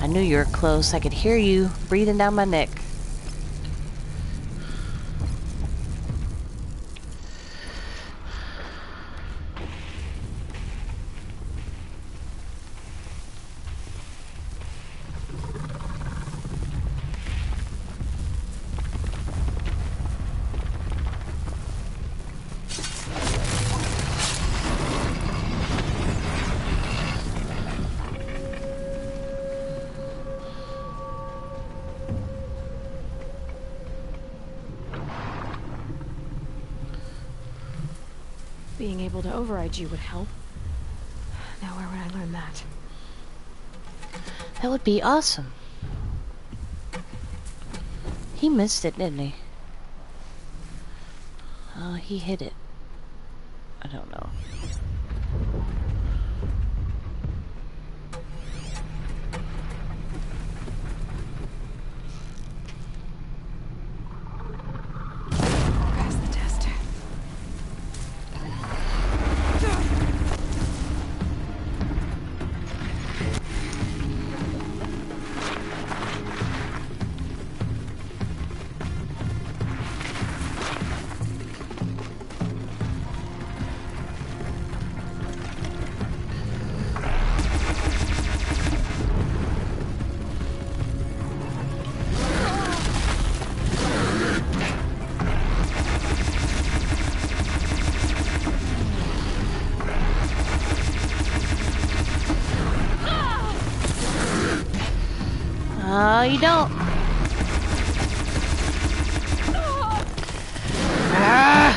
I knew you were close. I could hear you breathing down my neck. Being able to override you would help. Now where would I learn that? That would be awesome. He missed it, didn't he? Oh, he hit it. I don't know. Pass the test. Oh, you don't. Ah!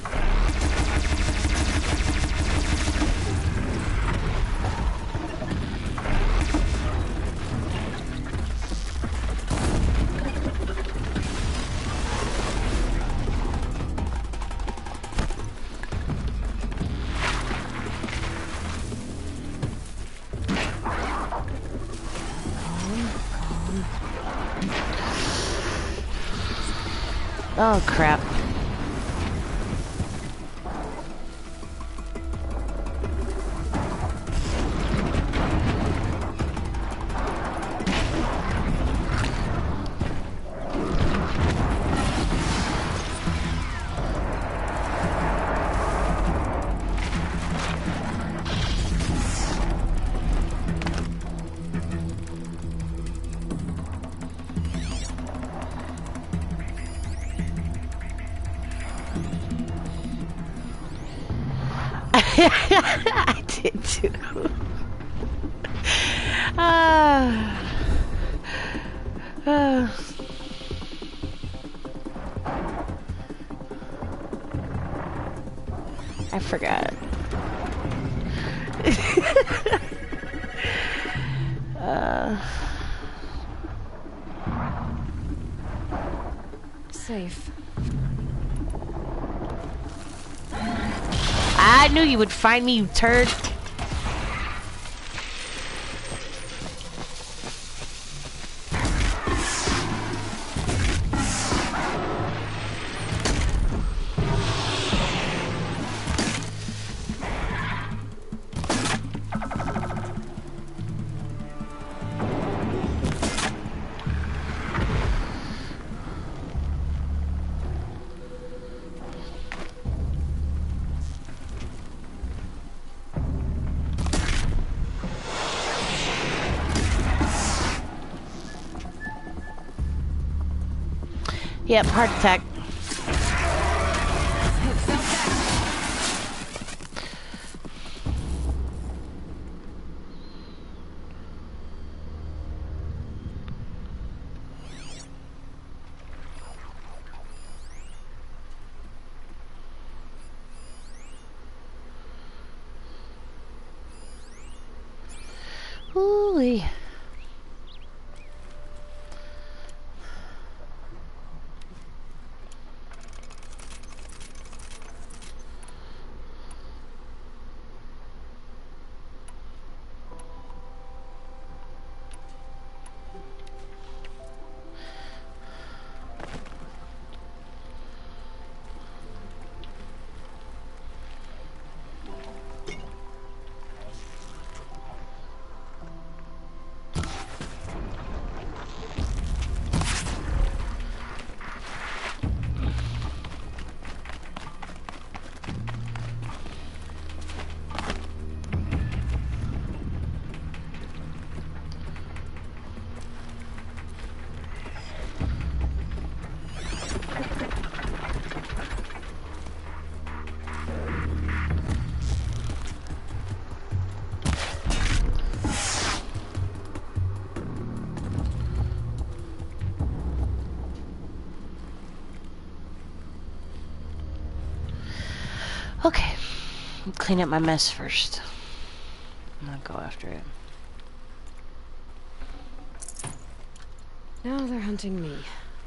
Oh, crap. I did too. I forgot. Safe. I knew you would find me, you turd. Yep, heart attack. Ooh-wee. Clean up my mess first. I'm gonna go after it. Now they're hunting me.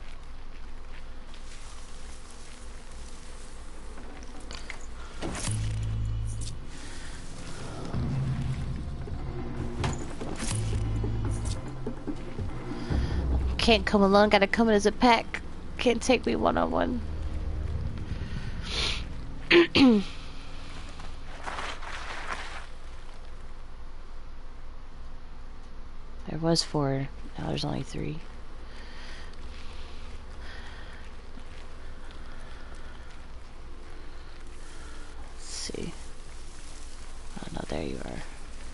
Can't come alone, gotta come in as a pack. Can't take me one-on-one. There was 4, now there's only 3. Let's see. Oh no, there you are.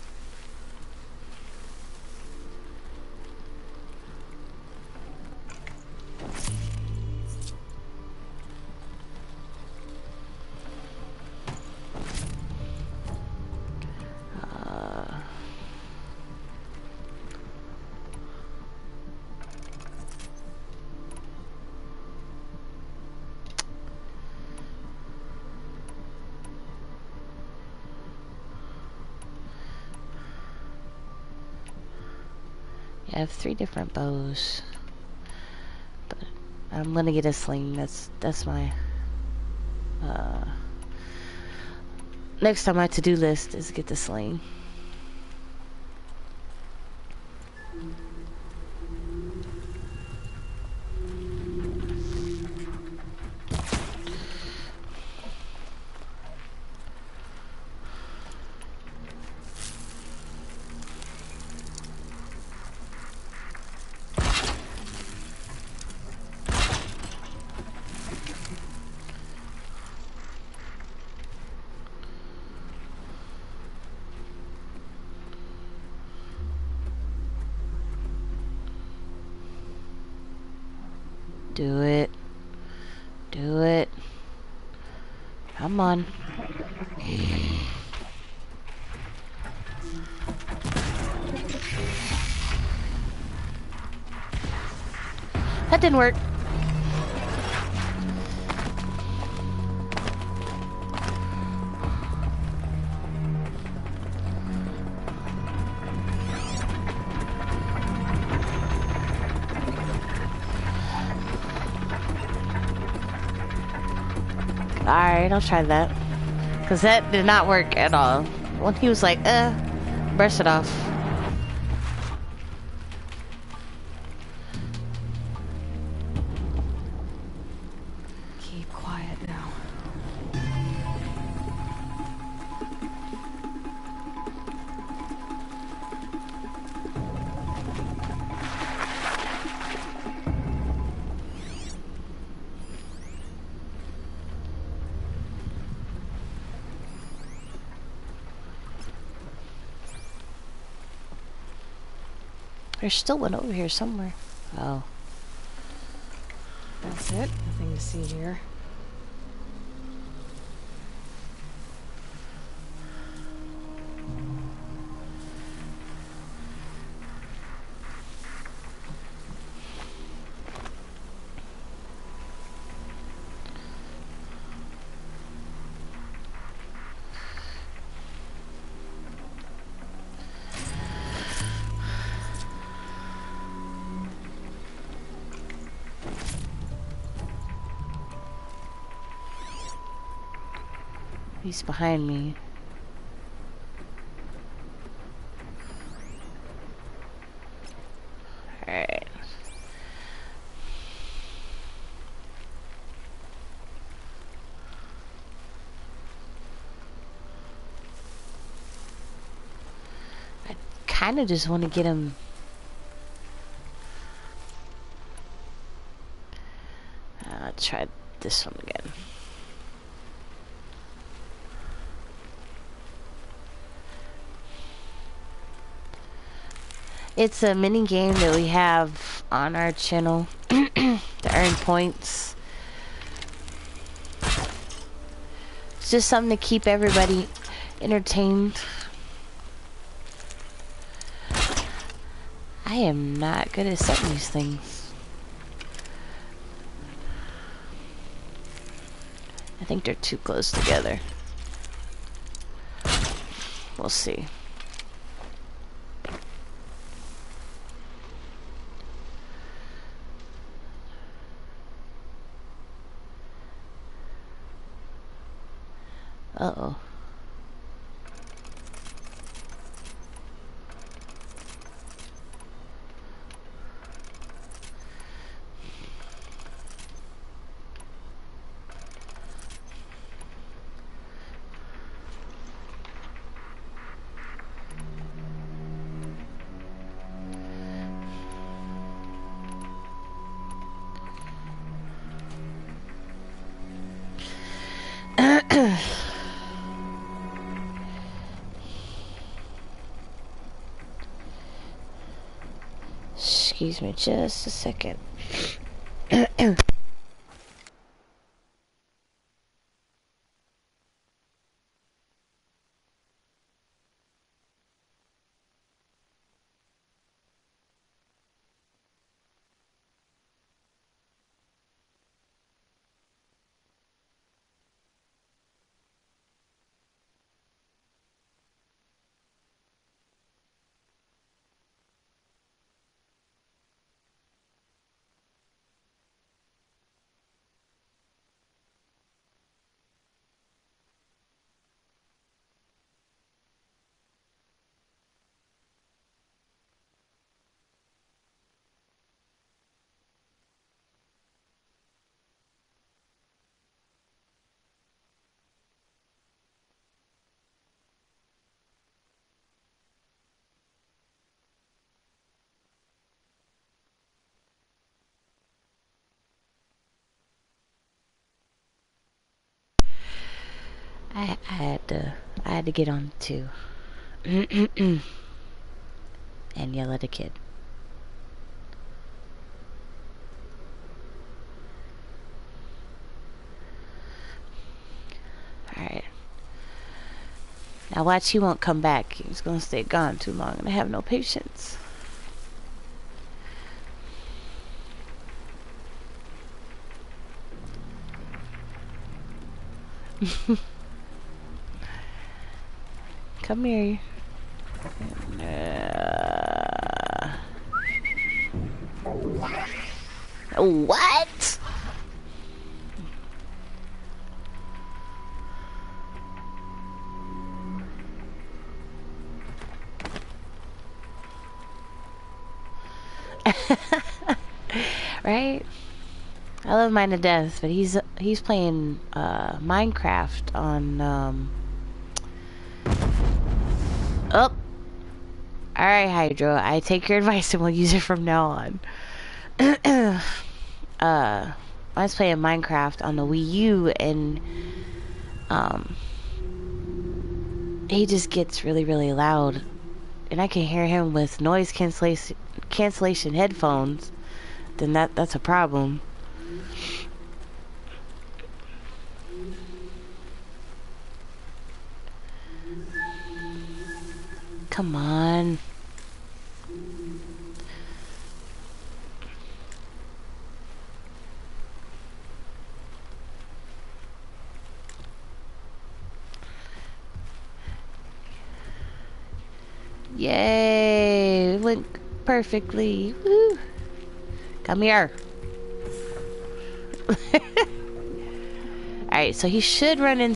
I have 3 different bows, but I'm gonna get a sling. That's my next on my to-do list is get the sling. Do it. Do it. Come on. That didn't work. Alright, I'll try that. Because that did not work at all. When he was like, brush it off. Keep quiet now. There's still one over here somewhere. Oh. That's it. Nothing to see here. He's behind me. Alright. I kind of just want to get him. I'll try this one again. It's a mini game that we have on our channel to earn points. It's just something to keep everybody entertained. I am not good at setting these things. I think they're too close together. We'll see. Uh-oh. Excuse me just a second. I had to get on too. And yell at a kid. Alright. Now watch, he won't come back. He's gonna stay gone too long and I have no patience. Come here. What? Right? I love mine to death, but he's playing Minecraft on Oh. Alright, Hydro. I take your advice and we'll use it from now on. I was playing Minecraft on the Wii U and he just gets really, really loud. And I can hear him with noise cancellation headphones. Then that's a problem. Come on. Yay! It went perfectly. Woo! Come here. Alright, so he should run into